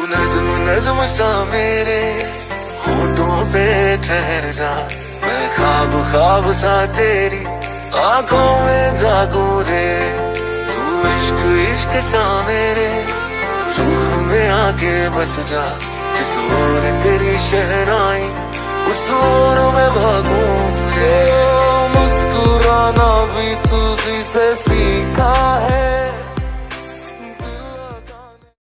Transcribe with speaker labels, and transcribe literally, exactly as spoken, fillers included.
Speaker 1: नज्म नज्म सा मेरे होठों पे ठहर जा, मैं ख्वाब ख्वाब सा तेरी आंखों में जागू रे। तू इश्क इश्क सा मेरे रूह में आके बस जा, जिस ओर तेरी शहनाई उस ओर मैं भागू रे।
Speaker 2: मुस्कुराना भी तुझी से सीखा है,